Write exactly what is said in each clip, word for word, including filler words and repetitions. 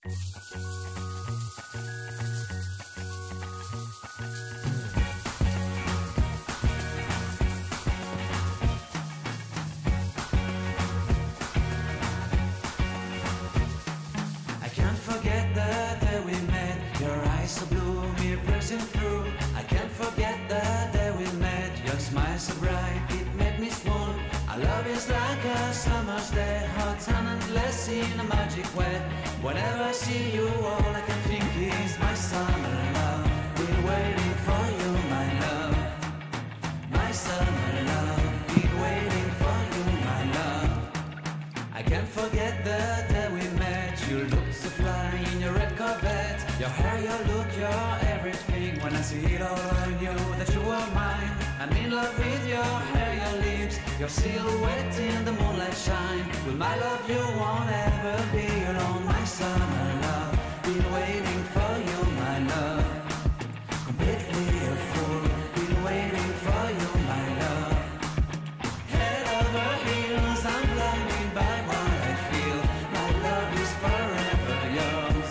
So blue, me pressing through. I can't forget the day we met. Your smile so bright, it made me swoon. Our love is like a summer's day, hot and endless in a magic way. Whenever I see you, all I can think is my summer love. Been waiting for you, my love. My summer love. Been waiting for you, my love. I can't forget the day we met. You looked so fly in your red Corvette. Your hair, your look, your everything. When I see it all, I knew that you were mine. I'm in love with your hair, your lips, your silhouette in the moonlight shine. With my love, you won't ever be alone. My summer love, been waiting for you, my love. Completely a fool, been waiting for you, my love. Head over heels, I'm blinded by what I feel. My love is forever yours.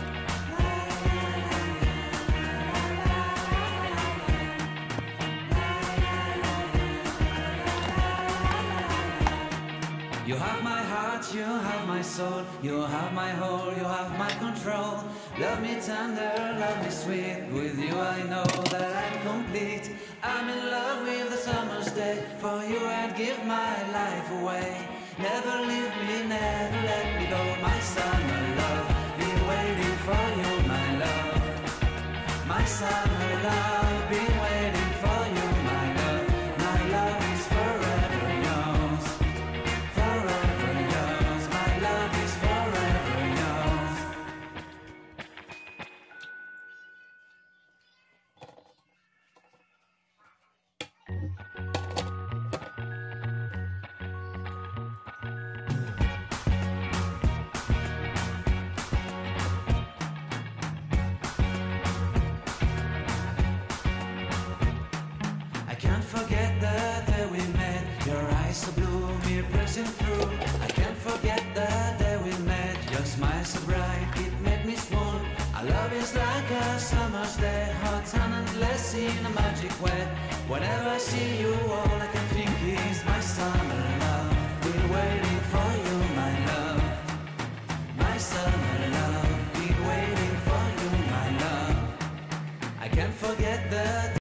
You have my heart, you have my soul, you have my whole, you have my control. Love me tender, love me sweet, with you I know that I'm complete. I'm in love with the summer's day, for you I'd give my life away. Never leave me, never let me go, my summer love. Been waiting for you, my love. My summer love, been waiting for you, my love. My love is forever yours. Forever yours, my love is forever yours. I can't forget the day we met. Your eyes so blue, me pressing through. I can't forget the day we met. Your smile so bright, it made me swoon. Our love is like a summer's day, hot and endless in a magic way. Whenever I see you,